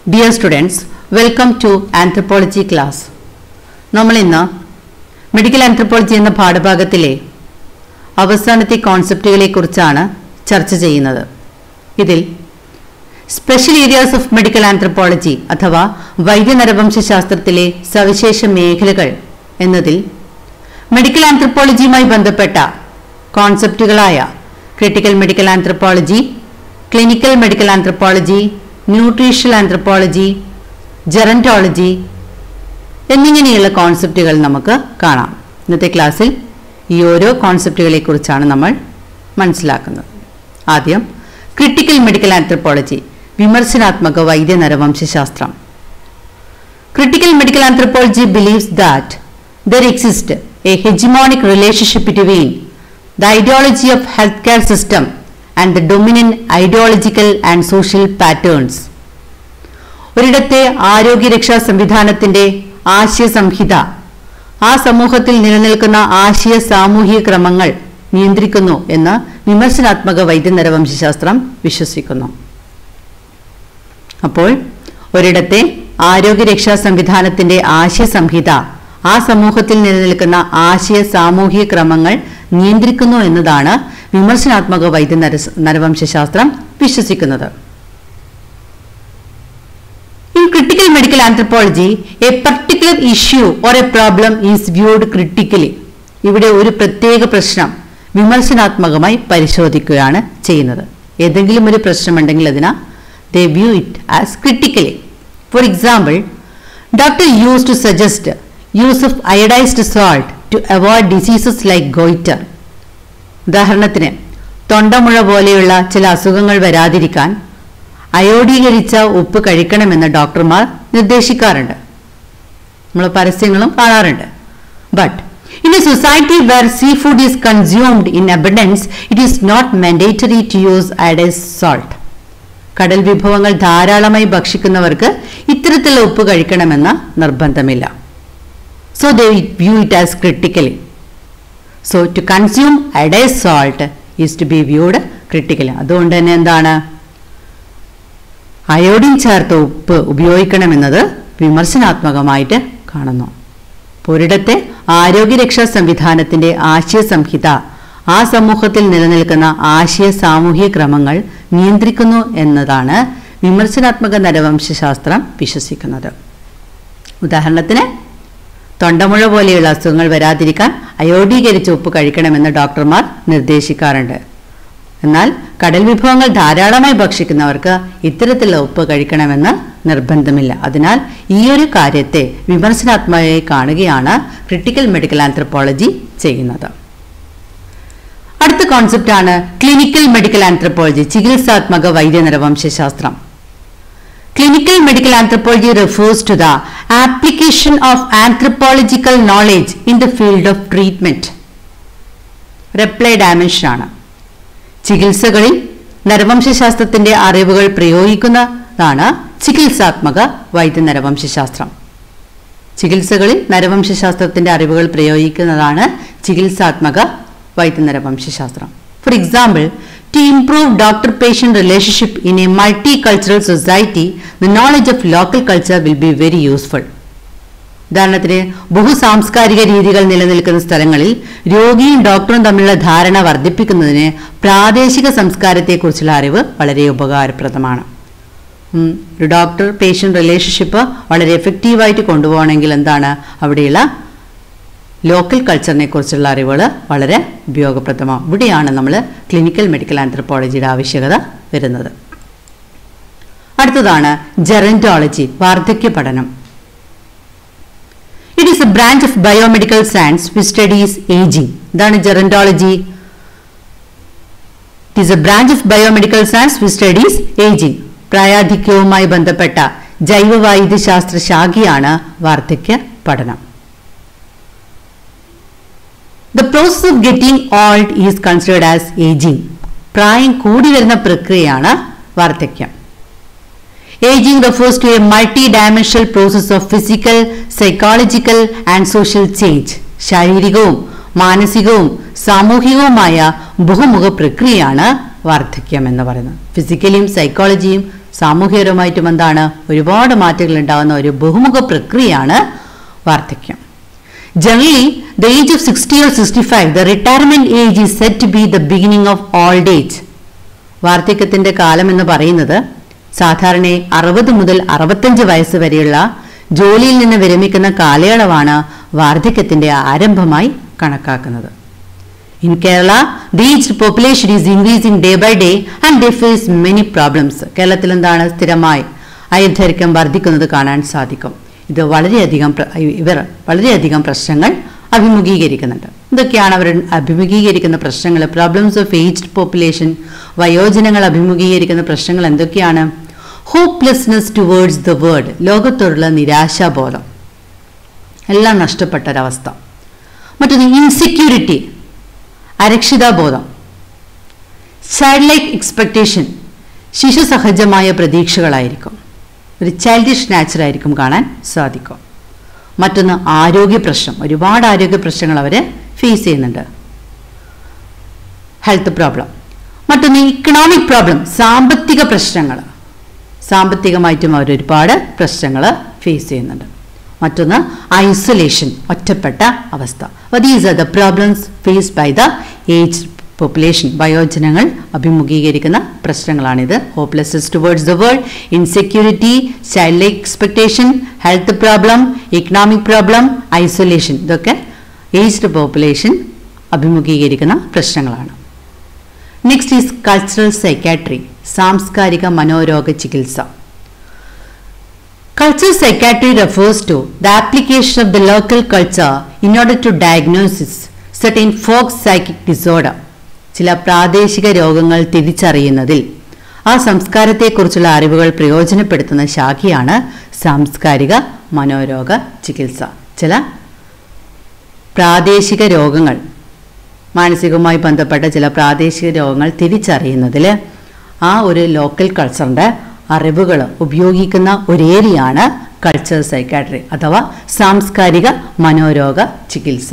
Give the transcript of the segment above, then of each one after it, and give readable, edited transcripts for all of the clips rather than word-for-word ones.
Dear students, welcome to Anthropology class. നമ്മൾ ഇന്ന് medical anthropology എന്ന പാഠഭാഗത്തിലെ അവസാനത്തെ കോൺസെപ്റ്റുകളെ കുറിച്ചാണ് ചർച്ച ചെയ്യുന്നത്. ഇതിൽ special areas of medical anthropology അഥവാ വൈദ്യനരവംശാസ്ത്രത്തിലെ സവിശേഷ മേഖലകൾ എന്നതിൽ മെഡിക്കൽ ആന്ത്രപ്പോളജിയുമായി ബന്ധപ്പെട്ട കോൺസെപ്റ്റുകളായ critical medical anthropology, clinical medical anthropology, nutritional anthropology, gerontology എന്നിങ്ങനെയുള്ള കോൺസെപ്റ്റുകൾ നമുക്ക് കാണാം. ഇന്നത്തെ ക്ലാസ്സിൽ ഈ ഓരോ കോൺസെപ്റ്റുകളെ കുറിച്ചാണ് നമ്മൾ മനസ്സിലാക്കുന്നത്. ആദ്യം ക്രിട്ടിക്കൽ മെഡിക്കൽ ആന്ത്രപ്പോളജി, വിമർശനാത്മക വൈദ്യനരവംശാസ്ത്രം. Critical medical anthropology believes that there exists a hegemonic relationship between the ideology of healthcare system and the dominant ideological and social patterns. ഒരിടത്തെ ആരോഗ്യരക്ഷാ സംവിധാനത്തിന്റെ ആശയ സംഹിത ആ സമൂഹത്തിൽ നിലനിൽക്കുന്ന ആശയ സാമൂഹിക ക്രമങ്ങൾ നിയന്ത്രിക്കുന്നു എന്ന് വിമർശനാത്മക വൈദ്യനരവംശാസ്ത്രം വിശ്വസിക്കുന്നു. അപ്പോൾ ഒരിടത്തെ ആരോഗ്യരക്ഷാ സംവിധാനത്തിന്റെ ആശയ സംഹിത ആ സമൂഹത്തിൽ നിലനിൽക്കുന്ന ആശയ സാമൂഹിക ക്രമങ്ങൾ നിയന്ത്രിക്കുന്നു എന്നതാണ് വിമർശനാത്മക വൈദ്യനരവംശാസ്ത്രം വിശ്വസിക്കുന്നത്. In critical medical anthropology, a particular issue or a problem is viewed critically. ഇവിടെ ഒരു പ്രത്യേക പ്രശ്നം വിമർശനാത്മകമായി പരിശോധിക്കുകയാണ് ചെയ്യുന്നത്. ഏതെങ്കിലും ഒരു പ്രശ്നമുണ്ടെങ്കിൽ അതിനെ they view it as critically. For example, doctor used to suggest use of iodized salt to avoid diseases like goiter. ഉദാഹരണത്തിന് തൊണ്ടമുഴ പോലെയുള്ള ചില അസുഖങ്ങൾ വരാതിരിക്കാൻ അയോഡീകരിച്ച ഉപ്പ് കഴിക്കണമെന്ന് ഡോക്ടർമാർ നിർദ്ദേശിക്കാറുണ്ട്. നമ്മൾ പരസ്യങ്ങളും കാണാറുണ്ട്. But in a society where seafood is consumed in abundance, it is not mandatory to use iodized salt. കടൽ വിഭവങ്ങൾ ധാരാളമായി ഭക്ഷിക്കുന്നവർക്ക് ഇത്തരത്തിലുള്ള ഉപ്പ് കഴിക്കണമെന്ന നിർബന്ധമില്ല. So they view it as critically. So to consume iodized salt is to be viewed critically. അതുകൊണ്ട് തന്നെ എന്താണ്, iodine ചേർത്ത ഉപ്പ് ഉപയോഗിക്കണമെന്നത് വിമർശനാത്മകമായിട്ട് കാണുന്നു. ഒരിടത്തെ ആരോഗ്യരക്ഷാ സംവിധാനത്തിന്റെ ആശയ സംഹിത ആ സമൂഹത്തിൽ നിലനിൽക്കുന്ന ആശയ സാമൂഹിക ക്രമങ്ങൾ നിയന്ത്രിക്കുന്നു എന്നതാണ് വിമർശനാത്മക നരവംശാസ്ത്രം വിശ്വസിക്കുന്നത്. ഉദാഹരണത്തിന് തൊണ്ടമുഴ പോലെയുള്ള അസുഖങ്ങൾ വരാതിരിക്കാൻ അയോഡീകരിച്ച ഉപ്പ് കഴിക്കണമെന്ന് ഡോക്ടർമാർ നിർദ്ദേശിക്കാറുണ്ട്. എന്നാൽ കടൽ വിഭവങ്ങൾ ധാരാളമായി ഭക്ഷിക്കുന്നവർക്ക് ഇത്തരത്തിലുള്ള ഉപ്പ് കഴിക്കണമെന്ന് നിർബന്ധമില്ല. അതിനാൽ ഈ ഒരു കാര്യത്തെ വിമർശനാത്മകമായി കാണുകയാണ് ക്രിട്ടിക്കൽ മെഡിക്കൽ ആന്ത്രപ്പോളജി ചെയ്യുന്നത്. അടുത്ത കോൺസെപ്റ്റ് ആണ് ക്ലിനിക്കൽ മെഡിക്കൽ ആന്ത്രപ്പോളജി, ചികിത്സാത്മക വൈദ്യനരവംശാസ്ത്രം. Clinical medical anthropology refers to the application of anthropological knowledge in the field of treatment. Applied dimension ആണ്. ചികിത്സകളിൽ നരവംശാസ്ത്രത്തിന്റെ അറിവുകൾ പ്രയോഗിക്കുന്നതാണ് ചികിത്സാത്മക വൈദ്യനരവംശാസ്ത്രം. ചികിത്സകളിൽ നരവംശാസ്ത്രത്തിന്റെ അറിവുകൾ പ്രയോഗിക്കുന്നതാണ് ചികിത്സാത്മക വൈദ്യനരവംശാസ്ത്രം. For example, to improve doctor-patient relationship in a multicultural society, the knowledge of local culture will be very useful. ഉദാഹരണത്തിന് ബഹുസാംസ്കാരിക രീതികൾ നിലനിൽക്കുന്ന സ്ഥലങ്ങളിൽ രോഗിയും ഡോക്ടറും തമ്മിലുള്ള ധാരണ വർദ്ധിപ്പിക്കുന്നതിന് പ്രാദേശിക സംസ്കാരത്തെക്കുറിച്ചുള്ള അറിവ് വളരെ ഉപകാരപ്രദമാണ്. ഒരു ഡോക്ടർ പേഷ്യൻ്റ് റിലേഷൻഷിപ്പ് വളരെ എഫക്റ്റീവായിട്ട് കൊണ്ടുപോകണമെങ്കിൽ എന്താണ്, അവിടെയുള്ള ലോക്കൽ കൾച്ചറിനെ കുറിച്ചുള്ള അറിവുകൾ വളരെ ഉപയോഗപ്രദമാണ്. ഇവിടെയാണ് നമ്മൾ ക്ലിനിക്കൽ മെഡിക്കൽ ആന്ത്രപ്പോളജിയുടെ ആവശ്യകത വരുന്നത്. അടുത്തതാണ് ജെറന്റോളജി, വാർദ്ധക്യ പഠനം. It is a branch of biomedical science which studies ageing. ഇതാണ് gerontology. It is a branch of biomedical science which studies ageing. പ്രായാധിക്യവുമായി ബന്ധപ്പെട്ട ജൈവവൈദ്യശാസ്ത്ര ശാഖയാണ് വാർദ്ധക്യ പഠനം. The process of getting old is considered as aging. പ്രായം കൂടി വരുന്ന പ്രക്രിയയാണ് വാർദ്ധക്യം. Aging refers to a multi-dimensional process of physical, psychological and social change. ശാരീരികവും മാനസികവും സാമൂഹികവുമായ ബഹുമുഖ പ്രക്രിയയാണ് വാർദ്ധക്യം എന്ന് പറയുന്നത്. ഫിസിക്കലിയും സൈക്കോളജിയും സാമൂഹികപരമായിട്ടും എന്താണ് ഒരുപാട് മാറ്റങ്ങൾ ഉണ്ടാകുന്ന ഒരു ബഹുമുഖ പ്രക്രിയയാണ് വാർദ്ധക്യം. Generally, the age of 60 or 65, the retirement age is said to be the beginning of old age. വാർദ്ധക്യത്തിന്റെ കാലം എന്ന് പറയുന്നത് സാധാരണ 60 മുതൽ 65 വയസ്സ് വരെയുള്ള ജോലിയിൽ നിന്ന് വിരമിക്കുന്ന കാലയളവാണ് വാർദ്ധക്യത്തിന്റെ ആരംഭമായി കണക്കാക്കുന്നത്. In Kerala, the aged population is increasing day by day and they face many problems. കേരളത്തിൽ എന്താണ് സ്ഥിരമായി ആയുർദൈർഘ്യം വർദ്ധിക്കുന്നത് കാണാൻ സാധിക്കും. ഇവർ വളരെയധികം പ്രശ്നങ്ങൾ അഭിമുഖീകരിക്കുന്നുണ്ട്. ഇതൊക്കെയാണ് അവർ അഭിമുഖീകരിക്കുന്ന പ്രശ്നങ്ങൾ. പ്രോബ്ലംസ് ഓഫ് ഏജ്ഡ് പോപ്പുലേഷൻ, വയോജനങ്ങൾ അഭിമുഖീകരിക്കുന്ന പ്രശ്നങ്ങൾ എന്തൊക്കെയാണ്? ഹോപ്പ്ലെസ്നെസ് ടുവേർഡ്സ് ദ വേൾഡ്, ലോകത്തോടുള്ള നിരാശാബോധം, എല്ലാം നഷ്ടപ്പെട്ടൊരവസ്ഥ. മറ്റൊന്ന് ഇൻസെക്യൂരിറ്റി, അരക്ഷിതാബോധം. ചൈൽഡ് ലൈക്ക് എക്സ്പെക്ടേഷൻ, ശിശു സഹജമായ പ്രതീക്ഷകളായിരിക്കും, ഒരു ചൈൽഡിഷ് നാച്ചറായിരിക്കും കാണാൻ സാധിക്കും. മറ്റൊന്ന് ആരോഗ്യ പ്രശ്നം, ഒരുപാട് ആരോഗ്യ പ്രശ്നങ്ങൾ അവർ ഫേസ് ചെയ്യുന്നുണ്ട്, ഹെൽത്ത് പ്രോബ്ലം. മറ്റൊന്ന് ഇക്കണോമിക് പ്രോബ്ലം, സാമ്പത്തിക പ്രശ്നങ്ങൾ, സാമ്പത്തികമായിട്ടും അവർ ഒരുപാട് പ്രശ്നങ്ങൾ ഫേസ് ചെയ്യുന്നുണ്ട്. മറ്റൊന്ന് ഐസൊലേഷൻ, ഒറ്റപ്പെട്ട അവസ്ഥ. These are the problems faced by the aged population, വയോജനങ്ങൾ അഭിമുഖീകരിക്കുന്ന പ്രശ്നങ്ങളാണിത്. Hopelessness towards the world, insecurity, child like expectation, health problem, economic problem, isolation, ഇതൊക്കെ ഏജ്ഡ് പോപ്പുലേഷൻ അഭിമുഖീകരിക്കുന്ന പ്രശ്നങ്ങളാണ്. നെക്സ്റ്റ് ഈസ് കൾച്ചറൽ സൈക്കാട്രി, സാംസ്കാരിക മനോരോഗ ചികിത്സ. Cultural psychiatry refers to the application of the local culture in order to diagnose certain folk psychic disorder. ചില പ്രാദേശിക രോഗങ്ങൾ തിരിച്ചറിയുന്നതിൽ ആ സംസ്കാരത്തെക്കുറിച്ചുള്ള അറിവുകൾ പ്രയോജനപ്പെടുത്തുന്ന ശാഖയാണ് സാംസ്കാരിക മനോരോഗ ചികിത്സ. ചില പ്രാദേശിക രോഗങ്ങൾ, മാനസികവുമായി ബന്ധപ്പെട്ട ചില പ്രാദേശിക രോഗങ്ങൾ തിരിച്ചറിയുന്നതിൽ ആ ഒരു ലോക്കൽ കൾച്ചറിൻ്റെ അറിവുകൾ ഉപയോഗിക്കുന്ന ഒരു ഏരിയയാണ് കൾച്ചറൽ സൈക്കാട്രി അഥവാ സാംസ്കാരിക മനോരോഗ ചികിത്സ.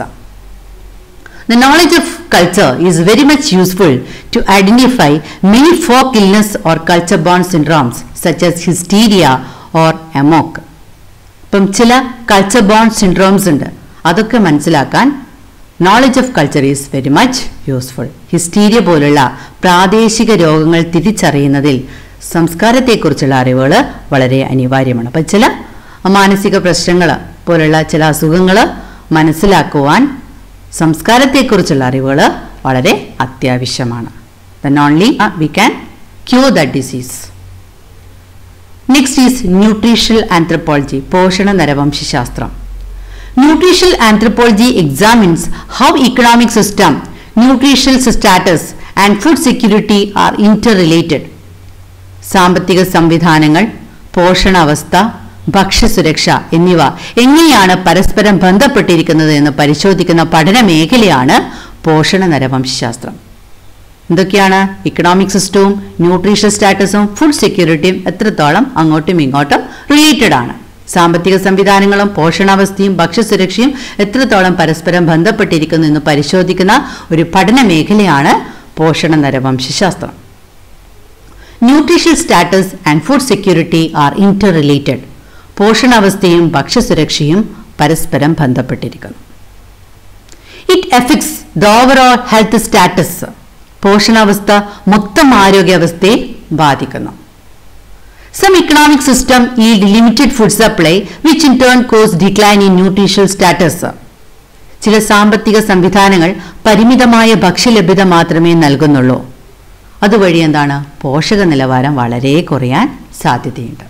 The knowledge of culture is very much useful to identify many folk illness or culture-borne syndromes such as hysteria or amok. ഇപ്പം ചില culture-borne syndromes ഉണ്ട്, അതൊക്കെ മനസ്സിലാക്കാൻ knowledge of culture is very much useful. Hysteria പോലുള്ള പ്രാദേശിക രോഗങ്ങൾ തിരിച്ചറിയുന്നതിൽ സംസ്കാരത്തെക്കുറിച്ചുള്ള അറിവുകൾ വളരെ അനിവാര്യമാണ്. അപ്പം ചില മാനസിക പ്രശ്നങ്ങൾ പോലുള്ള ചില അസുഖങ്ങൾ മനസ്സിലാക്കുവാൻ സംസ്കാരത്തെക്കുറിച്ചുള്ള അറിവുകൾ വളരെ അത്യാവശ്യമാണ്. Then only we can cure that disease. Next is nutritional anthropology, പോഷണ നരവംശശാസ്ത്രം. Nutritional anthropology examines how economic system, nutritional status and food security are interrelated. സാമ്പത്തിക സംവിധാനങ്ങൾ, പോഷണാവസ്ഥ, ഭക്ഷ്യസുരക്ഷ എന്നിവ എങ്ങനെയാണ് പരസ്പരം ബന്ധപ്പെട്ടിരിക്കുന്നത് എന്ന് പരിശോധിക്കുന്ന പഠന മേഖലയാണ് പോഷണ നരവംശശാസ്ത്രം. എന്തൊക്കെയാണ്? ഇക്കണോമിക് സിസ്റ്റവും ന്യൂട്രീഷൻ സ്റ്റാറ്റസും ഫുഡ് സെക്യൂരിറ്റിയും എത്രത്തോളം അങ്ങോട്ടും ഇങ്ങോട്ടും റിലേറ്റഡ് ആണ്. സാമ്പത്തിക സംവിധാനങ്ങളും പോഷണാവസ്ഥയും ഭക്ഷ്യസുരക്ഷയും എത്രത്തോളം പരസ്പരം ബന്ധപ്പെട്ടിരിക്കുന്നു എന്ന് പരിശോധിക്കുന്ന ഒരു പഠന മേഖലയാണ് പോഷണ നരവംശശാസ്ത്രം. Nutrition status and food security are interrelated. പോഷണാവസ്ഥയും ഭക്ഷ്യസുരക്ഷയും പരസ്പരം ബന്ധപ്പെട്ടിരിക്കുന്നു. It affects the overall health status. പോഷണാവസ്ഥ മൊത്തം ആരോഗ്യാവസ്ഥയെ ബാധിക്കുന്നു. Some economic system yield limited food supply which in turn cause decline in nutritional status. ചില സാമ്പത്തിക സംവിധാനങ്ങൾ പരിമിതമായ ഭക്ഷ്യലഭ്യത മാത്രമേ നൽകുന്നുള്ളൂ. അതുവഴി എന്താണ്? പോഷക നിലവാരം വളരെ കുറയാൻ സാധ്യതയുണ്ട്.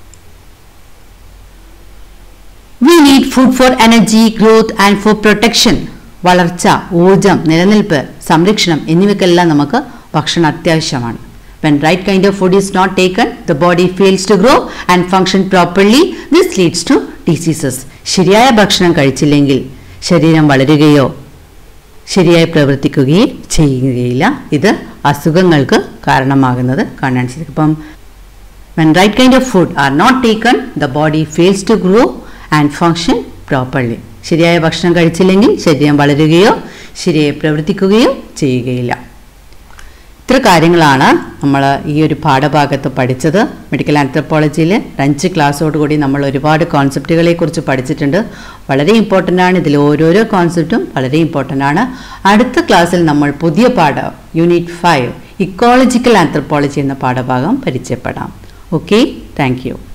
We need food for energy, growth and for protection. വളർച്ച, ഊർജം, നിലനിൽപ്പ്, സംരക്ഷണം എന്നിവയ്ക്കെല്ലാം നമുക്ക് ഭക്ഷണം അത്യാവശ്യമാണ്. When right kind of food is not taken, the body fails to grow and function properly. This leads to diseases. ശരിയായ ഭക്ഷണം കഴിച്ചില്ലെങ്കിൽ ശരീരം വളരുകയോ ശരിയായി പ്രവർത്തിക്കുകയോ ചെയ്യുകയില്ല. ഇത് അസുഖങ്ങൾക്ക് കാരണമാകുന്നത് കാണാൻ സാധിക്കും. അപ്പം when right kind of food are not taken, the body fails to grow and function properly. ശരിയായ ഭക്ഷണം കഴിച്ചില്ലെങ്കിൽ ശരീരം വളരുകയോ ശരിയായി പ്രവർത്തിക്കുകയോ ചെയ്യുകയില്ല. ഇത്ര കാര്യങ്ങളാണ് നമ്മൾ ഈ ഒരു പാഠഭാഗത്ത് പഠിച്ചത്. മെഡിക്കൽ ആന്ത്രപ്പോളജിയിൽ 5 ക്ലാസ്സോടുകൂടി നമ്മൾ ഒരുപാട് കോൺസെപ്റ്റുകളെ കുറിച്ച് പഠിച്ചിട്ടുണ്ട്. വളരെ ഇമ്പോർട്ടൻ്റ് ആണ്. ഇതിൽ ഓരോരോ കോൺസെപ്റ്റും വളരെ ഇമ്പോർട്ടൻ്റ് ആണ്. അടുത്ത ക്ലാസ്സിൽ നമ്മൾ പുതിയ പാഠം യൂണിറ്റ് 5 ഇക്കോളജിക്കൽ ആന്ത്രപ്പോളജി എന്ന പാഠഭാഗം പരിചയപ്പെടാം. Okay, thank U.